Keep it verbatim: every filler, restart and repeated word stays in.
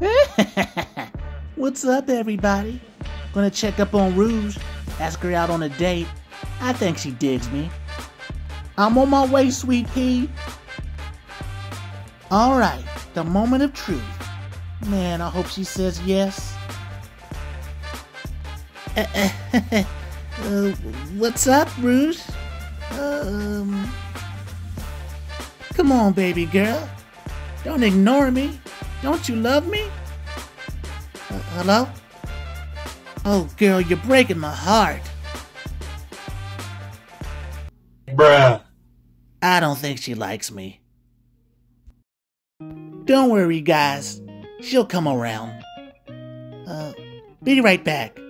What's up, everybody? Gonna check up on Rouge, ask her out on a date. I think she digs me. I'm on my way, sweet pea. Alright, the moment of truth. Man, I hope she says yes. Uh, uh, what's up, Rouge? Um, come on, baby girl. Don't ignore me. Don't you love me? Uh, hello? Oh, girl, you're breaking my heart. Bruh. I don't think she likes me. Don't worry, guys. She'll come around. Uh, be right back.